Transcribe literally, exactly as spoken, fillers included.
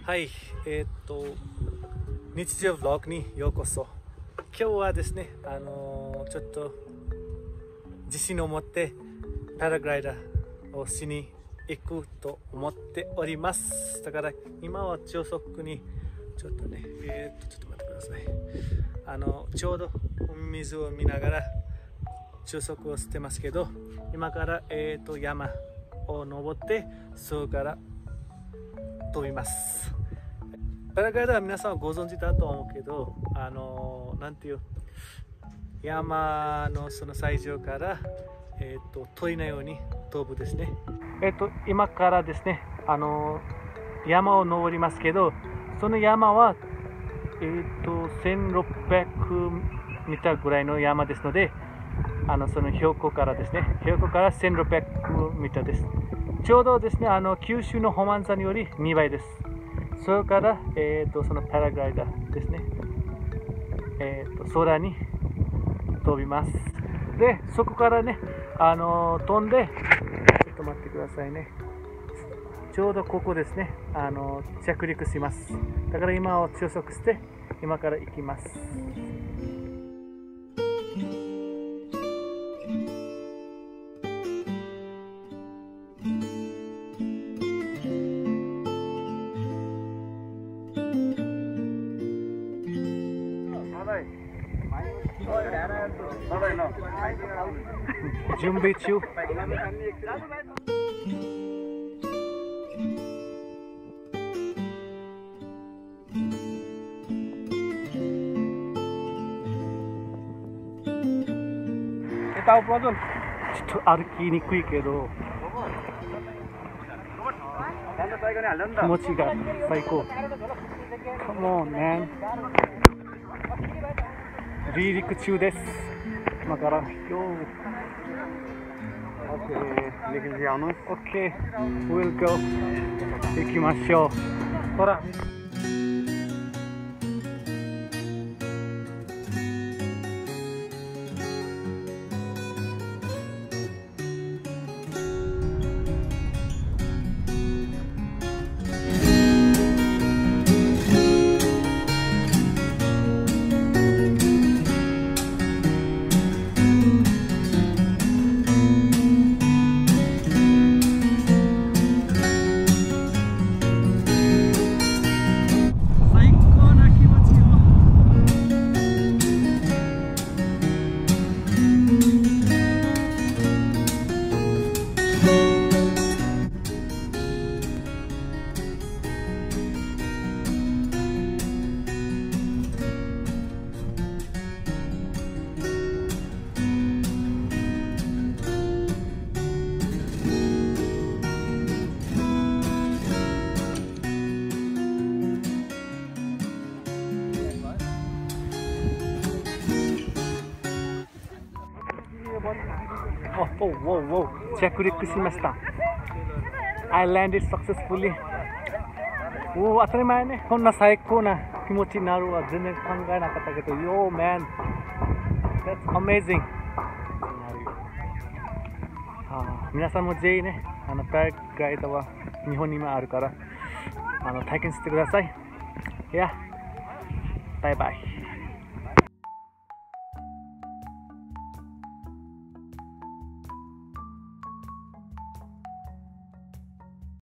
はい、えー、っと日常ブログにようこそ。今日はですね、あのー、ちょっと自信を持ってパラグライダーをしに行くと思っております。だから今は朝食にちょっとね、えー、っとちょっと待ってください。あのちょうど水を見ながら朝食をしてますけど、今から、えー、っと山を登ってそこから飛びます。パラグライダーは皆さんはご存知だと思うけど、あのなんていう山のその最上から、えー、と鳥のように飛ぶですね。えー、と今からですね、あの山を登りますけど、その山は、えー、とせんろっぴゃくミターぐらいの山ですので、あのその標高からですね、標高からせんろっぴゃくミターです。ちょうどですね、あの九州のホマン山よりにばいです。それから、えー、とそのパラグライダーですね、えー、と空に飛びます。で、そこからね、あのー、飛んで、ちょっと待ってくださいね。ちょうどここですね、あのー、着陸します。だから今を朝食して、今から行きます。準備中。ちょっと歩きにくいけど気持ちが最高。Come on, man。離陸中です。今からよ。OK、we'll go。行きましょう。ほら。おおおお着陸しました。I landed successfully。おお、当たり前ね。こんな最高な気持ちになるは全然考えなかったけど、Yo man、that's amazing。あ、皆さんもぜひね、あのパラグライダーは日本にもあるから、あの体験してください。いや、バイバイ。